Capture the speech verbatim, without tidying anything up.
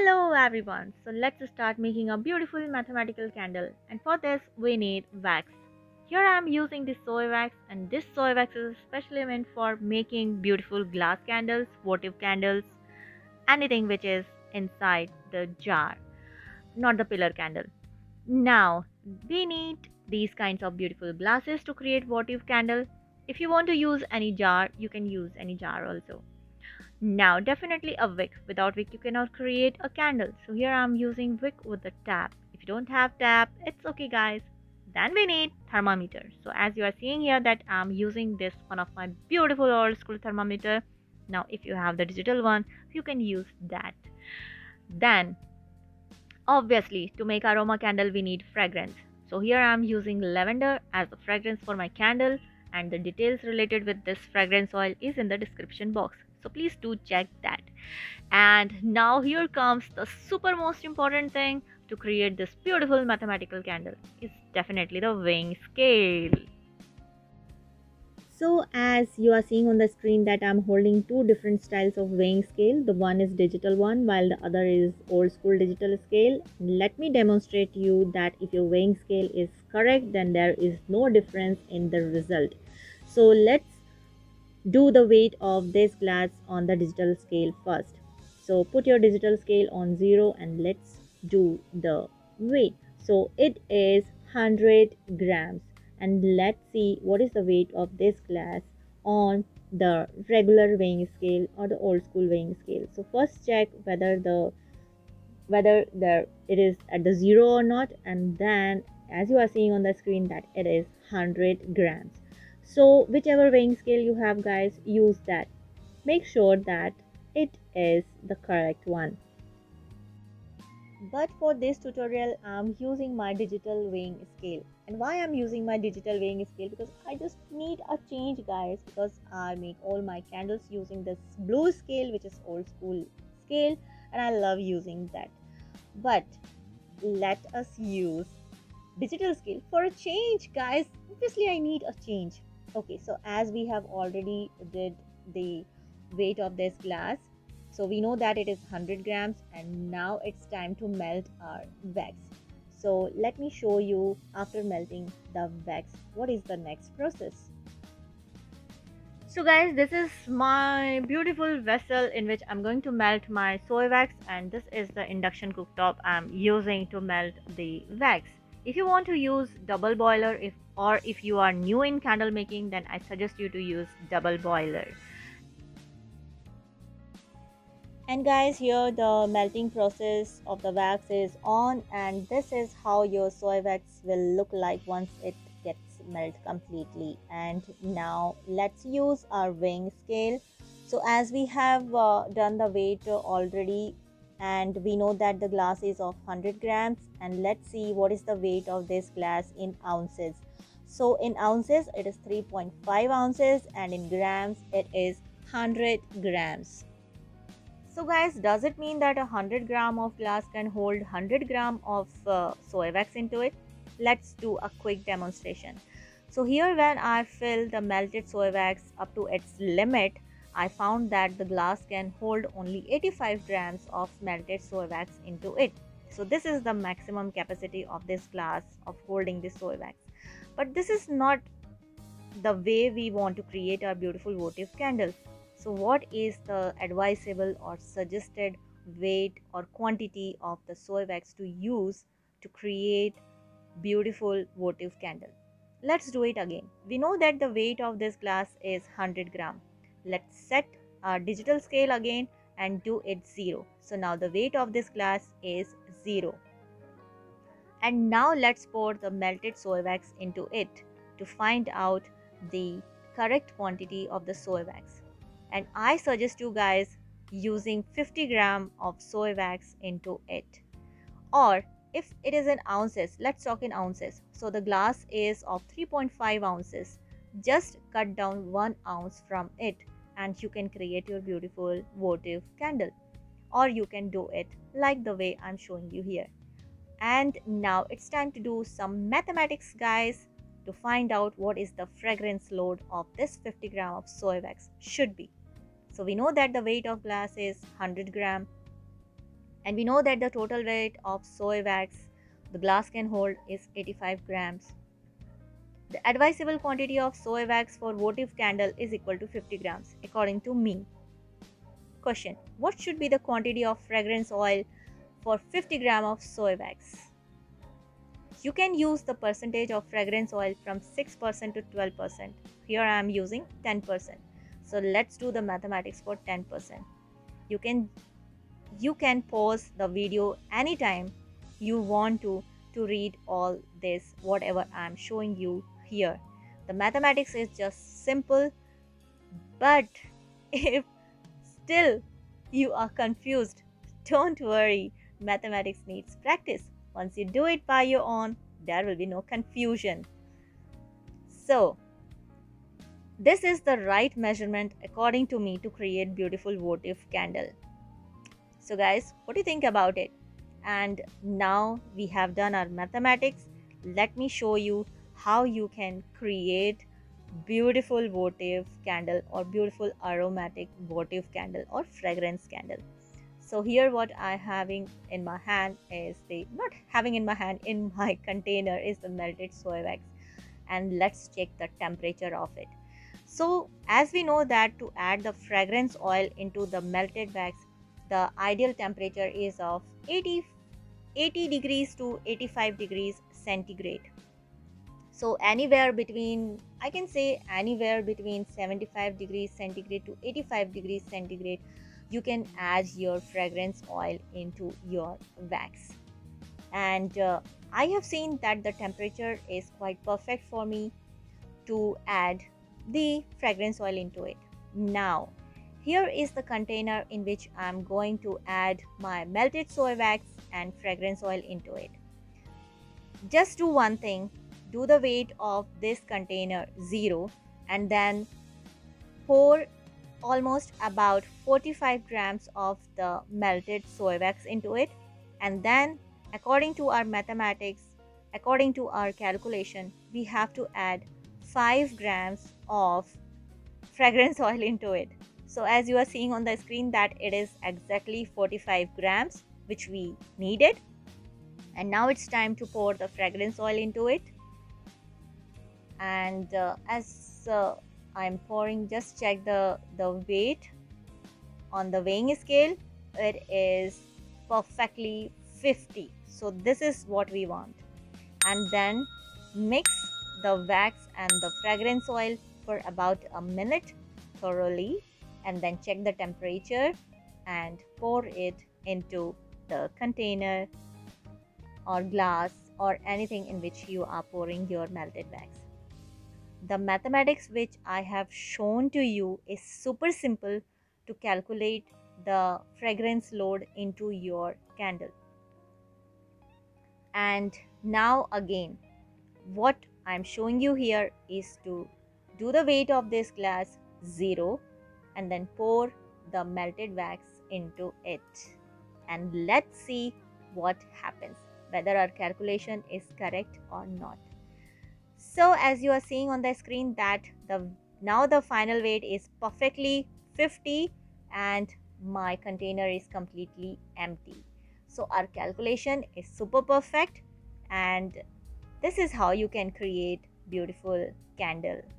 Hello everyone. So let's start making a beautiful mathematical candle, and for this we need wax. Here I am using this soy wax, and this soy wax is especially meant for making beautiful glass candles, votive candles, anything which is inside the jar, not the pillar candle. Now we need these kinds of beautiful glasses to create votive candle. If you want to use any jar, you can use any jar also. Now, definitely a wick. Without wick, you cannot create a candle. So here I'm using wick with a tap. If you don't have tap, it's okay, guys. Then we need thermometer. So as you are seeing here that I'm using this one of my beautiful old school thermometer. Now, if you have the digital one, you can use that. Then, obviously, to make aroma candle, we need fragrance. So here I'm using lavender as the fragrance for my candle, and the details related with this fragrance oil is in the description box. So please do check that. And now here comes the super most important thing to create this beautiful mathematical candle. It's definitely the weighing scale. So as you are seeing on the screen that I'm holding two different styles of weighing scale. The one is digital one while the other is old school digital scale. Let me demonstrate you that if your weighing scale is correct, then there is no difference in the result. So let's do the weight of this glass on the digital scale first. So put your digital scale on zero and let's do the weight. So it is one hundred grams, and let's see what is the weight of this glass on the regular weighing scale or the old school weighing scale. So first check whether the whether there it is at the zero or not, and then as you are seeing on the screen that it is one hundred grams. So whichever weighing scale you have, guys, use that. Make sure that it is the correct one. But for this tutorial I'm using my digital weighing scale. And why I'm using my digital weighing scale? Because I just need a change, guys, because I make all my candles using this blue scale, which is old school scale, and I love using that. But let us use digital scale for a change, guys. Obviously I need a change. Okay, so as we have already did the weight of this glass, so we know that it is one hundred grams, and now it's time to melt our wax. So let me show you after melting the wax what is the next process. So guys, this is my beautiful vessel in which I'm going to melt my soy wax, and this is the induction cooktop I'm using to melt the wax. If you want to use double boiler, if or if you are new in candle making, then I suggest you to use double boiler. And guys, here the melting process of the wax is on, and this is how your soy wax will look like once it gets melted completely. And now let's use our weighing scale. So as we have uh, done the weight already, and we know that the glass is of one hundred grams, and let's see what is the weight of this glass in ounces. So in ounces it is three point five ounces, and in grams it is one hundred grams. So guys, does it mean that a one hundred gram of glass can hold one hundred gram of uh, soy wax into it? Let's do a quick demonstration. So here when I fill the melted soy wax up to its limit, I found that the glass can hold only eighty-five grams of melted soy wax into it. So this is the maximum capacity of this glass of holding this soy wax. But this is not the way we want to create our beautiful votive candle. So what is the advisable or suggested weight or quantity of the soy wax to use to create beautiful votive candle? Let's do it again. We know that the weight of this glass is one hundred gram. Let's set our digital scale again and do it zero. So now the weight of this glass is zero. And now let's pour the melted soy wax into it to find out the correct quantity of the soy wax. And I suggest you guys using fifty gram of soy wax into it. Or if it is in ounces, let's talk in ounces. So the glass is of three point five ounces. Just cut down one ounce from it and you can create your beautiful votive candle. Or you can do it like the way I'm showing you here. And now it's time to do some mathematics, guys, to find out what is the fragrance load of this fifty gram of soy wax should be. So we know that the weight of glass is one hundred gram. And we know that the total weight of soy wax the glass can hold is eighty-five grams. The advisable quantity of soy wax for votive candle is equal to fifty grams according to me. Question: what should be the quantity of fragrance oil for fifty grams of soy wax? You can use the percentage of fragrance oil from six percent to twelve percent. Here I am using ten percent. So let's do the mathematics for ten percent. You can you can pause the video anytime you want to to read all this whatever I am showing you here. The mathematics is just simple, but if still you are confused, don't worry. Mathematics needs practice. Once you do it by your own, there will be no confusion. So, this is the right measurement according to me to create beautiful votive candle. So guys, what do you think about it? And now we have done our mathematics. Let me show you how you can create beautiful votive candle or beautiful aromatic votive candle or fragrance candle. So here what I having in my hand is the not having in my hand in my container is the melted soy wax, and let's check the temperature of it. So as we know that to add the fragrance oil into the melted wax, the ideal temperature is of eighty, eighty degrees to eighty-five degrees centigrade. So anywhere between, I can say anywhere between seventy-five degrees centigrade to eighty-five degrees centigrade, you can add your fragrance oil into your wax. And uh, I have seen that the temperature is quite perfect for me to add the fragrance oil into it. Now, here is the container in which I am going to add my melted soy wax and fragrance oil into it. Just do one thing, do the weight of this container zero and then pour almost about forty-five grams of the melted soy wax into it, and then according to our mathematics, according to our calculation, we have to add five grams of fragrance oil into it. So as you are seeing on the screen that it is exactly forty-five grams which we needed. And now it's time to pour the fragrance oil into it. And uh, as uh, I'm pouring, just check the, the weight on the weighing scale. It is perfectly fifty. So this is what we want. And then mix the wax and the fragrance oil for about a minute thoroughly, and then check the temperature and pour it into the container or glass or anything in which you are pouring your melted wax. The mathematics which I have shown to you is super simple to calculate the fragrance load into your candle. And now again, what I'm showing you here is to do the weight of this glass zero and then pour the melted wax into it. And let's see what happens, whether our calculation is correct or not. So as you are seeing on the screen that the now the final weight is perfectly fifty and my container is completely empty. So our calculation is super perfect, and this is how you can create beautiful candle.